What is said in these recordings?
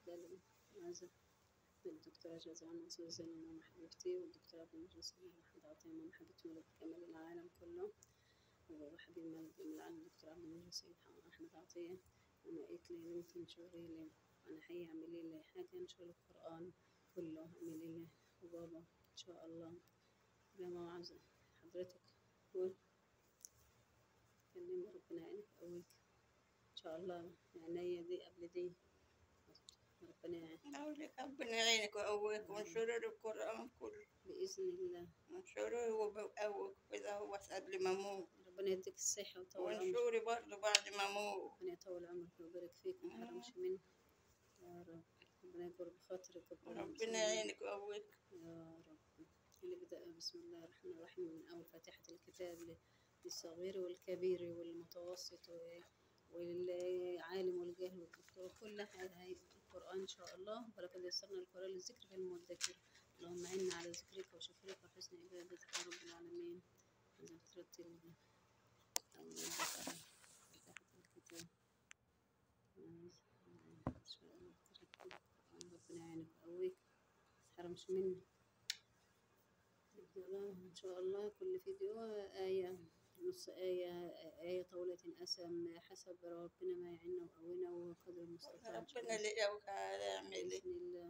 اتفضلي. عايزة الدكتورة جازان سوزان ماما حبيبتي، والدكتورة عبد المجيد أحمد عطية ماما حبيبتي ولد جمال العالم كله، وبابا حبيب ملك جمال العالم الدكتور عبد المجيد سيد أحمد عطية. وما قالت لي نمت انشري لي أنا حي اعملي لي حاجة انشر القرآن كله اعملي لي، وبابا إن شاء الله. يا ماما عايزة حضرتك قول كلمي ربنا يعينك ويقويك إن شاء الله. عينيا دي قبل دي ربنا يعينك أقول ربنا يعينك ويقويك وانشري القرآن كله بإذن الله. وانشري وبقوك كده هو قبل ما أموت، ربنا يديك الصحة ويطول عمرك. وانشري برضه بعد ما أموت. ربنا يطول عمرك ويبارك فيك وما يحرمش منك يا رب. ربنا يجبر بخاطرك ويكبر ربنا المسلمين يعينك ويقويك. يا رب. اللي بدأ بسم الله الرحمن الرحيم من أول فاتحة الكتاب للصغير والكبير والمتوسط والعالم والجاهل والدكتور كل حاجة هي القرآن إن شاء الله. ولقد يسرنا القرآن للذكر فالمدكر. اللهم عنا على ذكرك وشكرك وحسن عبادتك يا رب العالمين. إذا ترتل أول فاتحة الكتاب إن شاء الله ترتل القرآن. ربنا يعينك ويقويك متحرمش مني إن شاء الله. كل فيديو آية نص آية آية طولة أسم حسب ربنا ما يعيننا وقوينا وقدر المستطاع إن شاء ربنا الله اللي يعمل بإذن الله.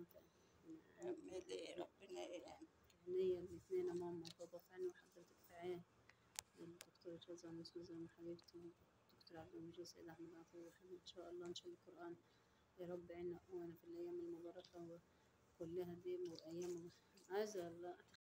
ربنا يعمل. هنيا الاثنين ماما وبابا في عيني وحضرتك في عين الدكتورة جازان سوزان حبيبتي والدكتور عبد المجيد سيد أحمد عطية إن شاء الله نشيل القرآن يا رب عنا وقوانا في الأيام المباركة كلها دي وأيام عايزة